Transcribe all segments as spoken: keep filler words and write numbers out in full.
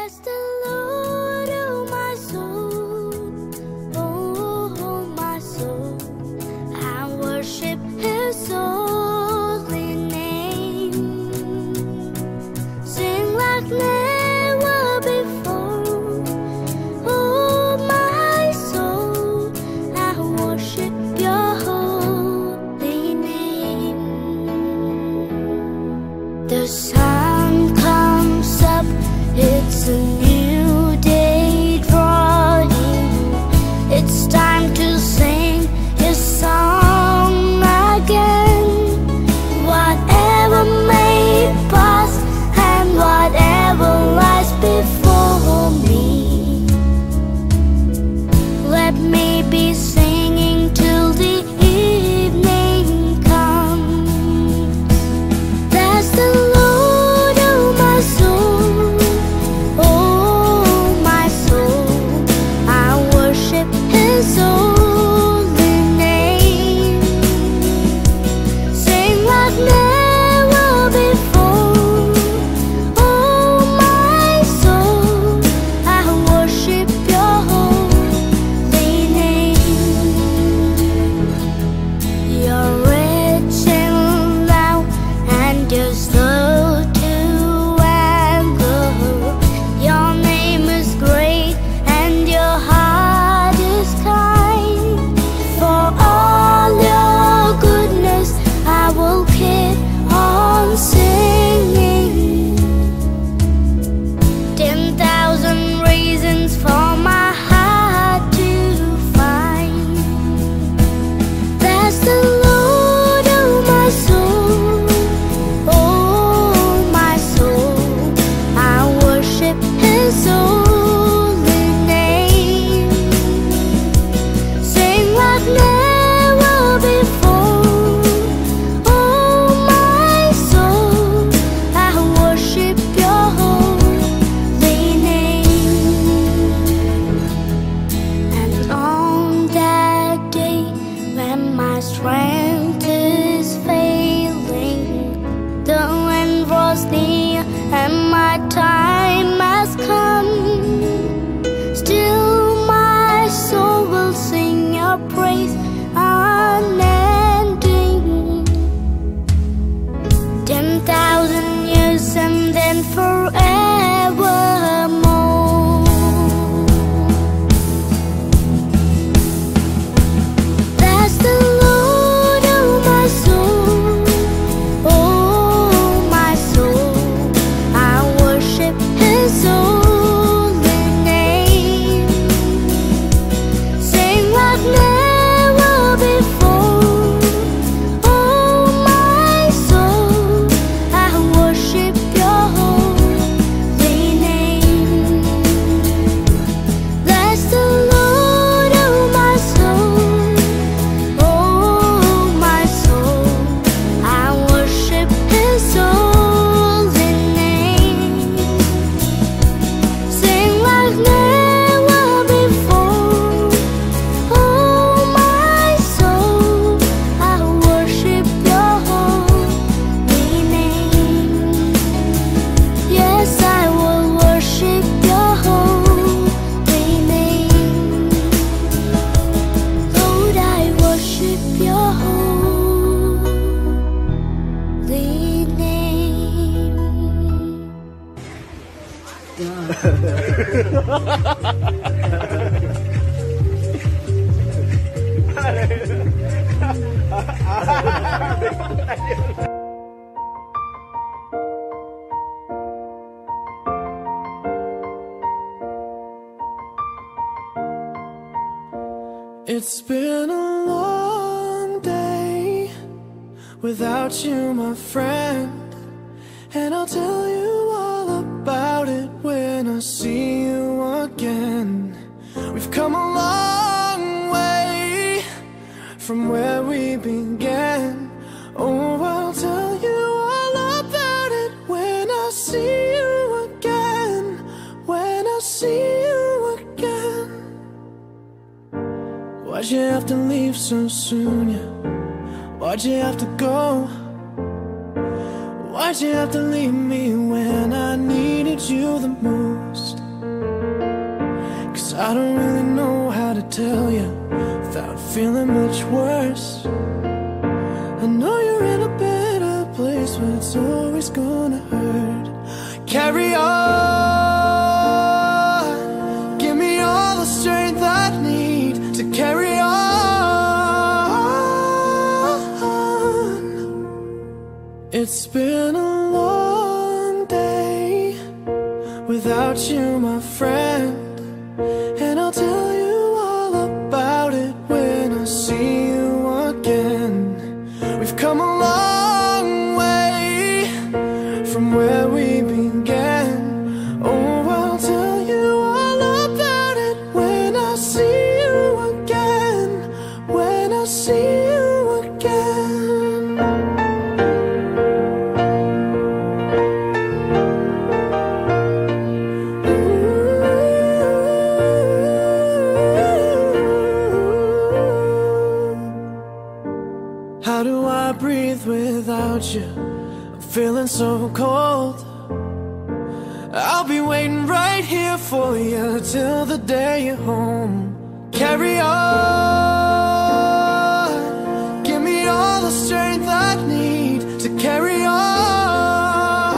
Bless the Lord, oh my soul, oh, oh my soul, I worship His holy name. Sing like never before, oh my soul, I worship Your holy name. The sun comes up, it's a new day drawing. It's time to sing His song again. Whatever may pass and whatever lies before me, let me be singing till the evening comes. Bless the Lord, oh my soul, oh my soul, I worship His holy name. Sing like never before, oh my soul, I worship Your holy name. You're rich in love and You're slow to anger. Your name is great and Your heart is kind. For all Your goodness I will keep on singing. Ten thousand reasons for my heart to find. Bless the Lord, oh my soul, oh my soul, I worship His holy name. Sing like never before, oh my soul, I worship Your holy name. And on that day when my strength is failing, the end draws near and my time has come, still my soul will sing Your praise unending. Ten thousand years and then forevermore. Bless the Lord, oh my soul, oh my soul, I worship His holy name. Sing like never before, oh my soul, I worship Your holy name. Bless the Lord, oh my soul, oh my soul, I worship His holy name. Sing like never before, oh my soul, I worship Your holy name. Yes, I will worship Your holy name. Lord, I worship Your holy name. It's been a long day without you, my friend, and I'll tell you all about it when I see you again. We've come a long way from where we began. Oh, I'll tell you all about it when I see you again. When I see you again. Why'd you have to leave so soon, yeah? Why'd you have to go? Why'd you have to leave me when I needed you the most? 'cause I don't really know how to tell you without feeling much worse. I know you're in a better place, but it's always gonna hurt. Carry on, give me all the strength I need to carry on. It's been a long day without you, my friend, and I'll tell you all about it when I see you again. We've come a long way from where we began. Oh, I'll tell you all about it when I see you again, when I see you again. How do I breathe without you? I'm feeling so cold. I'll be waiting right here for you till the day you're home. Carry on, give me all the strength I need to carry on.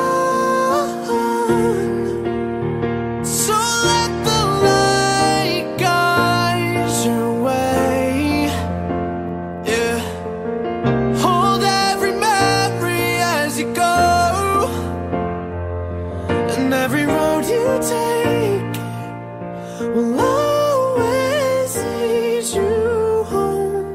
So let the light guide your way. Yeah. Hold every memory as you go, and every road you take will always lead you home.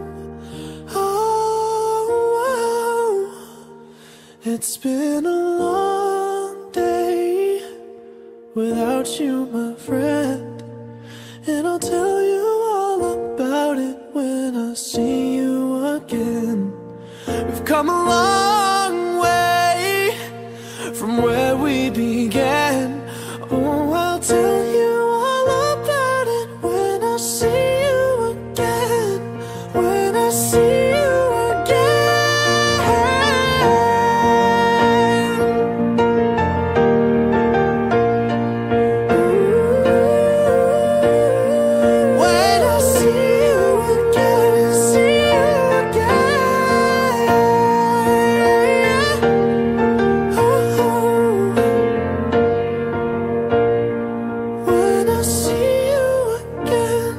Oh, oh. It's been a long day without you, my friend, and I'll tell you all about it when I see you again. We've come a long way from where we began. Oh, I'll tell you all about it when I see you again, when I see you again. Ooh, when I see you again, see you again. Oh, when I see you again.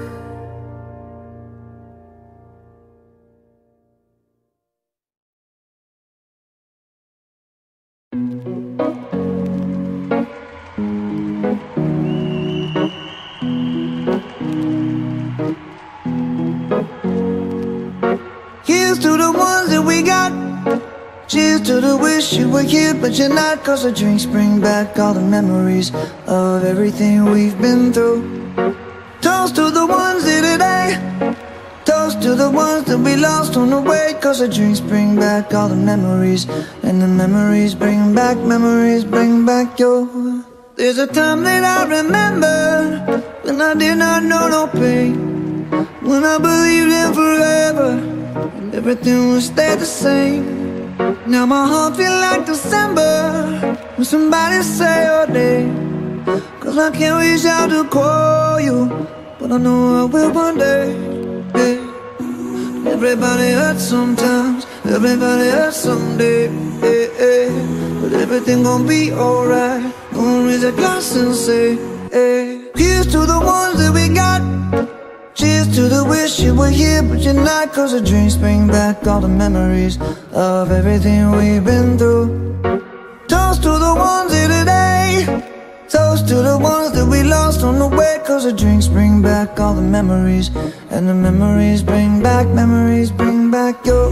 Here's to the ones that we got. Cheers to the wish you were here but you're not, 'cause the drinks bring back all the memories of everything we've been through. Toast to the ones here today. Toast to the ones that we lost on the way, 'cause the drinks bring back all the memories, and the memories bring back, memories bring back your. There's a time that I remember when I did not know no pain, when I believed in forever and everything would stay the same. Now my heart feel like December when somebody say your name, 'cause I can't reach out to call you, but I know I will one day. Yeah. Everybody hurts sometimes, everybody hurts someday. Yeah, yeah. But everything gon' be alright. Gonna raise a glass and say, hey. Here's to the ones that we got. Cheers to the wish you were here but you're not, 'cause the drinks bring back all the memories of everything we've been through. Toast to the ones here today. Toast to the ones that we lost on the way, 'cause the drinks bring back all the memories, and the memories bring back, memories bring back your.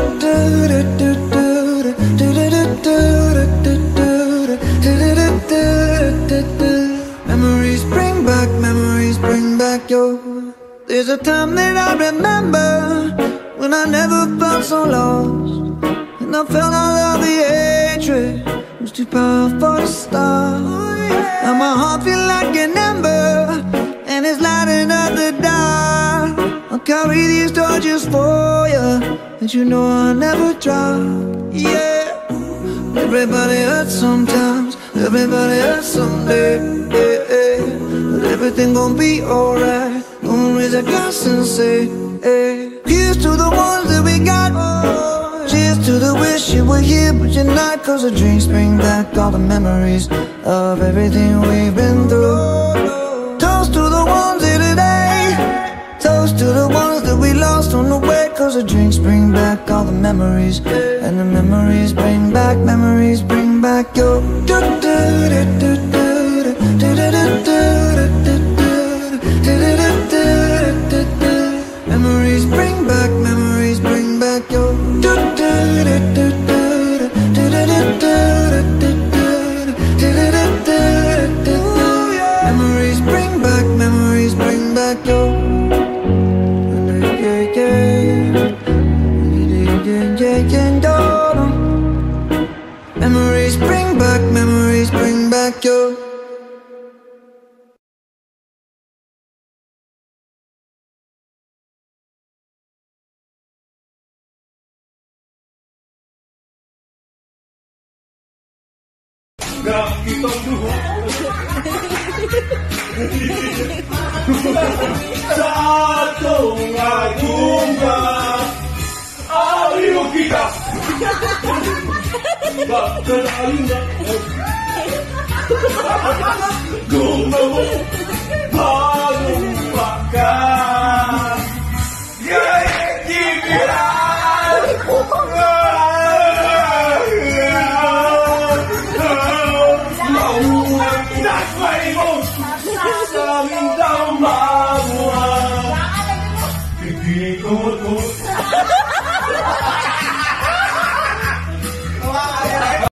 Memories bring back, memories bring back your. There's a time that I remember when I never felt so lost, and I felt all of the hatred was too powerful to stop. Now my heart feel like an ember, and it's lighting up the dark. I'll carry these torches for you, and you know I'll never drop. Yeah. Everybody hurts sometimes, everybody hurts someday. Yeah, yeah. But everything gon' be alright. Gonna raise a glass and say, hey, here's to the ones that we got. Cheers to the wish you were here but you're not, cause the drinks bring back all the memories of everything we've been through. Toast to the ones here today. Toast to the ones that we lost on the way, cause the drinks bring back all the memories, and the memories bring back, memories bring back your memories bring back, memories bring back your memories bring back, memories bring back your memories bring back, memories bring back your Satu agungga ayo kita Bakalina Gumawa Palumpakan Gaya kikiran Mauang daswaimu Samindang mamuang Gigi kutu